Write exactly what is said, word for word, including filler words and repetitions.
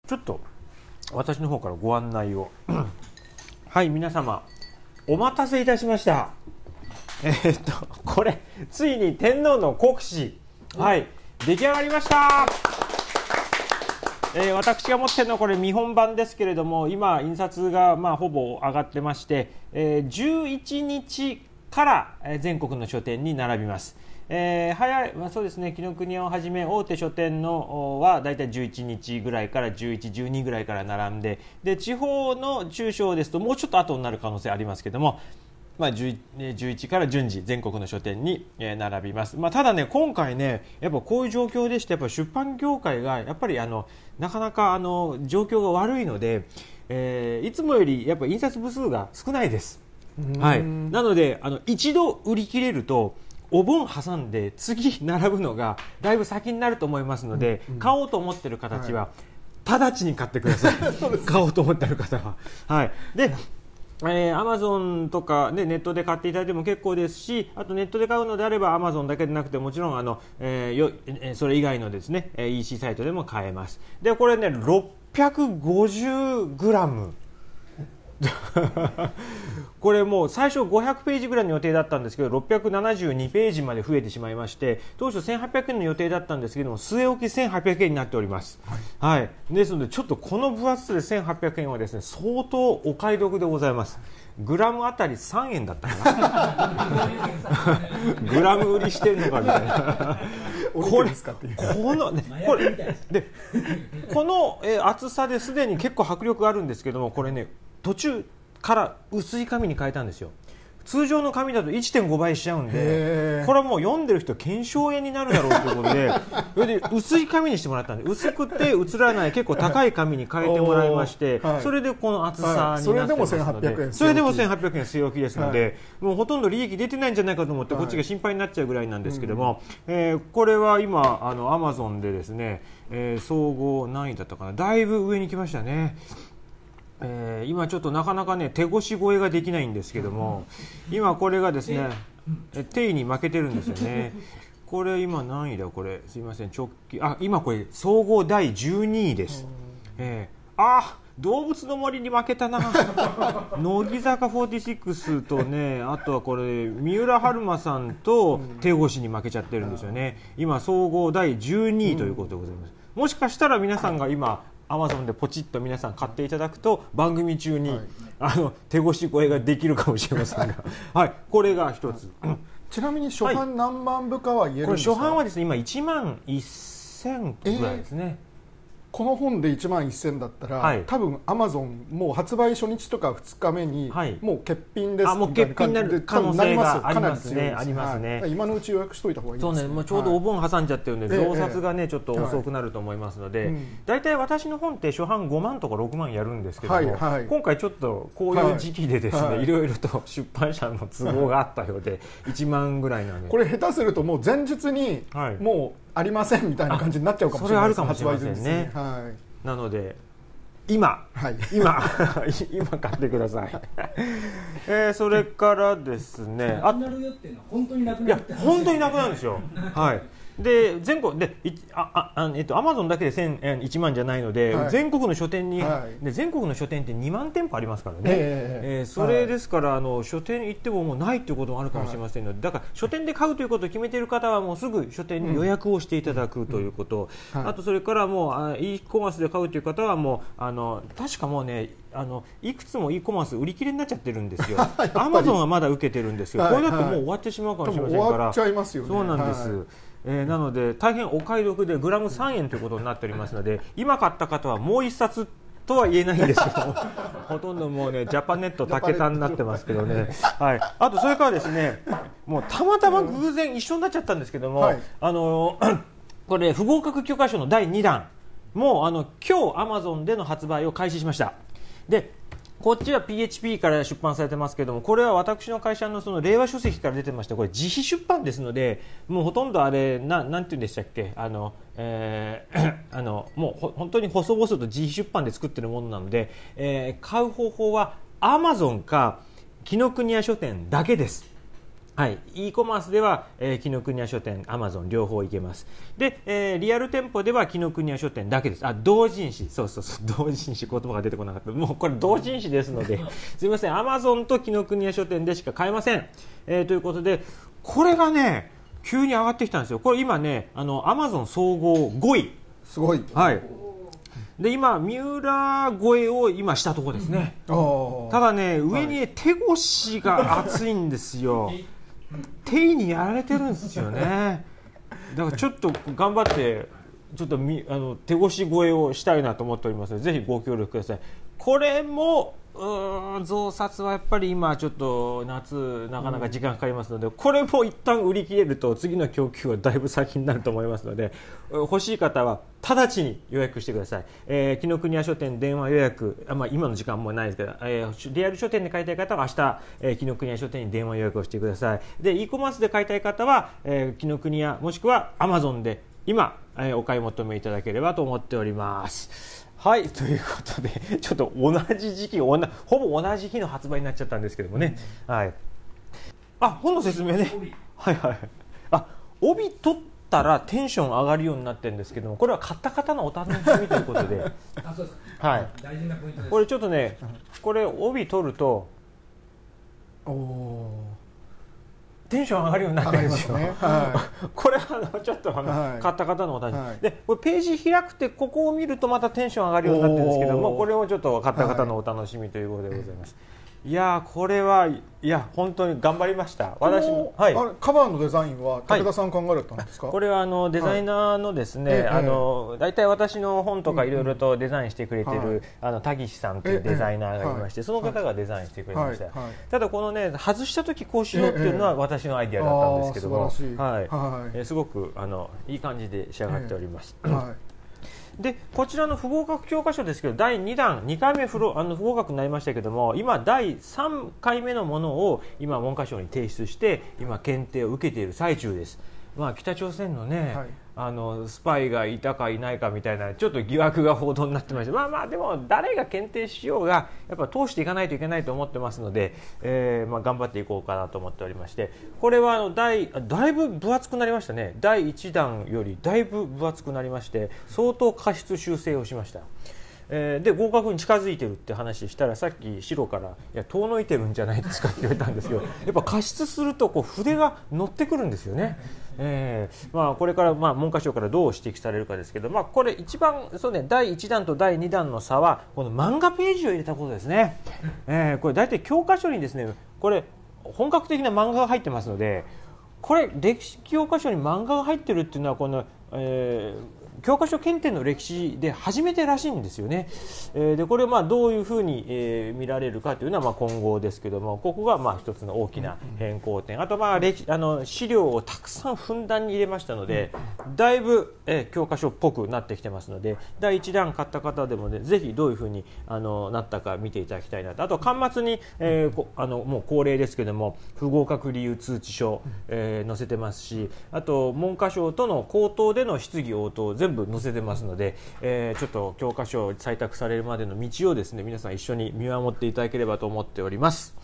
ちょっと私の方からご案内をはい、皆様お待たせいたしました。えー、っとこれついに天皇の国史、はい、出来上がりました。えー、私が持っているのはこれ見本版ですけれども、今印刷がまあほぼ上がってまして、えー、じゅういちにちから全国の書店に並びます。えー、早い、まあ、そうですね、紀ノ国屋をはじめ大手書店のはだいたいじゅういちにちぐらいからじゅういち、じゅうにぐらいから並んで、で地方の中小ですともうちょっと後になる可能性ありますけども、まあ、じゅういちから順次全国の書店に並びます。まあ、ただね、今回ね、やっぱこういう状況でして、やっぱ出版業界がやっぱりあのなかなかあの状況が悪いので、えー、いつもよりやっぱ印刷部数が少ないです。はい、なのであの一度売り切れるとお盆挟んで次並ぶのがだいぶ先になると思いますので、うんうん、買おうと思っている形は、はい、直ちに買ってください買おうと思っている方は、はい、でえー、Amazon とか、ね、ネットで買っていただいても結構ですし、あとネットで買うのであれば Amazon だけでなくてもちろんあの、えー、よそれ以外のですね イーシー サイトでも買えます。でこれねろっぴゃくごじゅうグラムこれもう最初ごひゃくページぐらいの予定だったんですけどろっぴゃくななじゅうにページまで増えてしまいまして、当初せんはっぴゃくえんの予定だったんですけども据え置きせんはっぴゃくえんになっております、はいはい、ですのでちょっとこの分厚さでせんはっぴゃくえんはですね相当お買い得でございます。グラムあたりさんえんだったかなグラム売りしてるのかみたいなこれこの、ね、これでこの、えー、厚さですでに結構迫力があるんですけども、これね途中から薄い紙に変えたんですよ。通常の紙だと いってんご 倍しちゃうんで、これはもう読んでる人腱鞘炎になるだろうということでそれで薄い紙にしてもらったんで、薄くて映らない結構高い紙に変えてもらいまして、はい、それでこの厚さになってますので、はい、それでもせんはっぴゃくえん据え置きですので、はい、もうほとんど利益出てないんじゃないかと思ってこっちが心配になっちゃうぐらいなんですけども、はい、えー、これは今あの Amazon でですね、えー、総合何位だったかな、だいぶ上に来ましたね。えー、今ちょっとなかなかね手越し超えができないんですけども、今これがですね定位に負けてるんですよね。これ今何位だ、これすいません、直近、あ、今これ総合だいじゅうにいです。えー、あ動物の森に負けたな乃木坂フォーティシックスとね、あとはこれ三浦春馬さんと手越しに負けちゃってるんですよね。今総合だいじゅうにいということでございます。もしかしたら皆さんが今アマゾンでポチッと皆さん買っていただくと番組中に、はい、あの手越し超えができるかもしれませんがはい、これが一つ、はい、 ちなみに初版何万部かは言えるんですか？ これ初版はですね今いちまんせんぐらいですね、えーこの本でいちまんせんだったら、はい、多分アマゾンもう発売初日とかふつかめに、はい、もう欠品ですみたいな感じで可能性がありますね。ありますね。 はい、今のうち予約しといた方がいいですね。 そうね、もうちょうどお盆挟んじゃってるんで、はい、増刷がねちょっと遅くなると思いますので、大体、はい、私の本って初版ごまんとかろくまんやるんですけども、はいはい、今回ちょっとこういう時期でですね、はい、いろいろと出版社の都合があったようでいちまんぐらいなんで、 これ下手するともう前日にもうありませんみたいな感じになっちゃうかもしれないです。 それあるかもしれませんね。はい、なので今、はい、今今買ってください、えー、それからですね、 なくなるよっていうのは本当になくなるって、 いや本当になくなるんですよはい。で全国でああ、えっと、アマゾンだけでせんいちまんじゃないので、はい、全国の書店に、はい、で全国の書店ってにまんてんぽありますからね、えーえー、それですから、はい、あの書店行ってももうないということもあるかもしれませんので、だから書店で買うということを決めている方はもうすぐ書店に予約をしていただくということ、うんうんはい、あとそれからもう e コマースで買うという方はもうあの確かもうねあのいくつも e コマース売り切れになっちゃってるんですよアマゾンはまだ受けてるんですよ、はい、これだともう終わってしまうかもしれませんから、終わっちゃいますよね。 そうなんです、はい、えー、なので大変お買い得でグラムさんえんということになっておりますので、今買った方はもう一冊とは言えないんですけどほとんどもうねジャパネット竹田になってますけどね、はい、あとそれからですねもうたまたま偶然一緒になっちゃったんですけども、はい、あのこれ不合格許可証のだいにだんもうあの今日アマゾンでの発売を開始しました。でこっちは ピーエイチピー から出版されてますけども、これは私の会社のその令和書籍から出てまして、これ自費出版ですので、もうほとんどあれななんて言うんでしたっけ、あの、えー、あのもうほ本当に細々と自費出版で作ってるものなので、えー、買う方法は Amazon か紀ノ国屋書店だけです。 はい、e コマースでは、えー、紀ノ国屋書店、アマゾン両方行けます。で、えー、リアル店舗では紀ノ国屋書店だけです。あ、同人誌、そうそうそう、同人誌、言葉が出てこなかった。もうこれ同人誌ですので、すみません、アマゾンと紀ノ国屋書店でしか買えません。えー、ということで、これがね、急に上がってきたんですよ。これ今ね、あのアマゾン総合ごい。 すごい。 はい。で今三浦超えを今したところですね。ただね、上に、ね、手腰が厚いんですよ。手にやられてるんですよね。だからちょっと頑張ってちょっとみあの手越し超えをしたいなと思っておりますので、ぜひご協力ください。これもうーん増刷はやっぱり今ちょっと夏なかなか時間かかりますので、うん、これも一旦売り切れると次の供給はだいぶ先になると思いますので、欲しい方は直ちに予約してください。えー、紀ノ国屋書店電話予約、あ、まあ、今の時間もないですけど、えー、リアル書店で買いたい方は明日、えー、紀ノ国屋書店に電話予約をしてください。で e コマースで買いたい方は、えー、紀ノ国屋もしくは アマゾン で今、えー、お買い求めいただければと思っております。はい、ということでちょっと同じ時期、ほぼ同じ日の発売になっちゃったんですけどもね、はい、あ、本の説明ね、はいはい、あ、帯取ったらテンション上がるようになってるんですけども、これは買った方のお楽しみということであ、そうですか、はい、 大事なポイントです。 これちょっとね、これ帯取るとおー、 テンション上がるようになってるんですよ。 ね、はい、 これはちょっとあの、はい、買った方のお楽しみ、はい、でこれページ開くてここを見るとまたテンション上がるようになってるんですけども、これもちょっと買った方のお楽しみということでございます。はい、いやー、これはいや本当に頑張りました。私も、はい、 あれカバーのデザインは武田さん考えられたんですか？ はい、これはあのデザイナーのですね、はい、あのだいたい私の本とかいろいろとデザインしてくれてる、うんうん、あの田岸さんというデザイナーがいまして、その方がデザインしてくれました。はいはい、ただこのね、外した時こうしようっていうのは私のアイデアだったんですけども、はい、はい、えすごくあのいい感じで仕上がっております。はい、でこちらの不合格教科書ですけど、だいにだんにかいめ不あの不合格になりましたけども、今だいさんかいめのものを今文科省に提出して今検定を受けている最中です。まあ、北朝鮮のね、はい、あのスパイがいたかいないかみたいなちょっと疑惑が報道になってまして、まあまあでも誰が検定しようがやっぱ通していかないといけないと思ってますので、えーまあ、頑張っていこうかなと思っておりまして、これはあのだいだいぶ分厚くなりましたね。だいいちだんよりだいぶ分厚くなりまして相当過失修正をしました。えー、で合格に近づいてるって話したら、さっき白からいや遠のいてるんじゃないですかって言われたんですよ。やっぱ加筆するとこう筆が乗ってくるんですよね。えーまあ、これからまあ文科省からどう指摘されるかですけど、まあ、これ一番そう、ね、だいいちだんとだいにだんの差はこの漫画ページを入れたことですね。えー、これ大体教科書にですね、これ本格的な漫画が入ってますので、これ歴史教科書に漫画が入ってるっていうのはこの、えー教科書検定の歴史で初めてらしいんですよね。えー、でこれをまあどういうふうに、えー、見られるかというのはまあ今後ですけども、ここがまあ一つの大きな変更点。あとまあ歴あの資料をたくさんふんだんに入れましたので、だいぶ、えー、教科書っぽくなってきてますので、だいいちだん買った方でもね、ぜひどういうふうにあのなったか見ていただきたいなと。あと巻末に、えー、あのもう恒例ですけども不合格理由通知書、えー、載せてますし、あと文科省との口頭での質疑応答全部載せてますので、えー、ちょっと教科書採択されるまでの道をですね、皆さん一緒に見守っていただければと思っております。